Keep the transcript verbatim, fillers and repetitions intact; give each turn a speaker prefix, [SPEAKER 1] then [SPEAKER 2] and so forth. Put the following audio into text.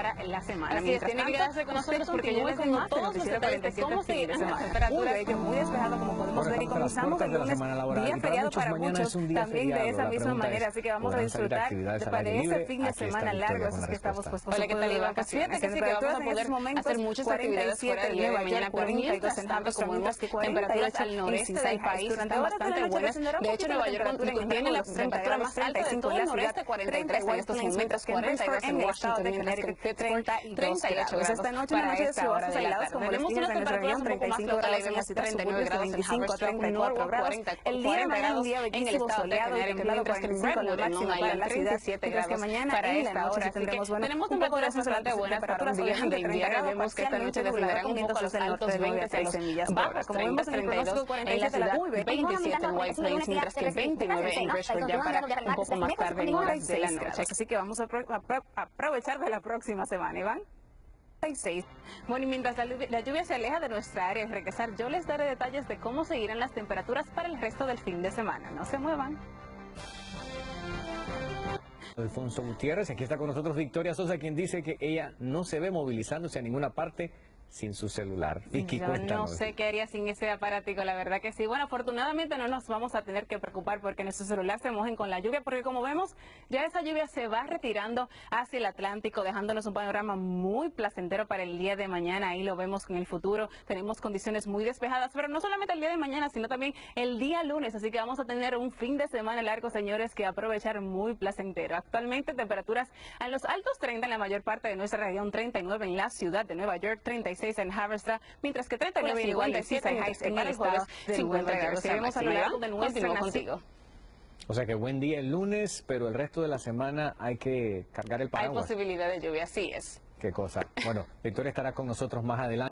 [SPEAKER 1] para la semana.
[SPEAKER 2] Así es, tiene que quedarse con nosotros porque yo les tengo todos los detalles de cómo seguirán las temperaturas.
[SPEAKER 1] Uy, que muy despejado como podemos ver y comenzamos el lunes, día feriado para muchos, también de esa misma manera, así que vamos a disfrutar de ese fin de semana largo, así que estamos pues
[SPEAKER 2] Hola, ¿qué tal, Iván? Pues fíjate que sí, que vamos a poder hacer muchas actividades fuera del día de mañana, pero mientras tanto, como vemos, temperaturas al noreste del país están bastante buenas. De hecho, Nueva York tiene la temperatura más alta de todo el noreste, cuarenta y tres en estos momentos, cuarenta y dos en Washington, mientras que en Pittsburgh, treinta y ocho grados
[SPEAKER 1] esta noche
[SPEAKER 2] para
[SPEAKER 1] una noche de
[SPEAKER 2] esta hora de la tarde.
[SPEAKER 1] como
[SPEAKER 2] Tenemos unas temperaturas un poco más locales, vemos treinta y nueve grados en Haverstraw, treinta y cuatro, cuarenta, cuarenta grados en el estado de Connecticut, mientras que en Redwood, en Long Island, treinta y siete grados para esta hora. Así que tenemos temperaturas bastante buenas para un día de invierno. Vemos que esta noche descenderán un poco a los altos veinte, hacia los bajos treinta, treinta y dos en la ciudad, veintisiete en White Plains, mientras que veintinueve en Richford ya para un poco más tarde en horas de la noche.
[SPEAKER 1] Así que vamos a aprovechar de la próxima semana, Iván.
[SPEAKER 2] Bueno, y mientras la, la lluvia se aleja de nuestra área, al regresar yo les daré detalles de cómo seguirán las temperaturas para el resto del fin de semana. No se muevan.
[SPEAKER 3] Alfonso Gutiérrez, aquí está con nosotros Victoria Sosa, quien dice que ella no se ve movilizándose a ninguna parte sin su celular. Vicky,
[SPEAKER 2] Yo
[SPEAKER 3] cuéntanos.
[SPEAKER 2] no sé qué haría sin ese aparatico, la verdad que sí. Bueno, afortunadamente no nos vamos a tener que preocupar porque nuestro celular se mojen con la lluvia, porque como vemos, ya esa lluvia se va retirando hacia el Atlántico, dejándonos un panorama muy placentero para el día de mañana. Ahí lo vemos en el futuro. Tenemos condiciones muy despejadas, pero no solamente el día de mañana, sino también el día lunes. Así que vamos a tener un fin de semana largo, señores, que aprovechar muy placentero. Actualmente temperaturas a los altos treinta en la mayor parte de nuestra región, treinta y nueve en la ciudad de Nueva York, treinta y seis en Haverstraw, mientras que treinta y nueve y cincuenta y siete en el estado de cincuenta grados. Seguimos a lo largo de nuestra nación.
[SPEAKER 3] O sea que buen día el lunes, pero el resto de la semana hay que cargar el paraguas.
[SPEAKER 2] Hay posibilidad de lluvia, así es.
[SPEAKER 3] Qué cosa. Bueno, Victoria estará con nosotros más adelante.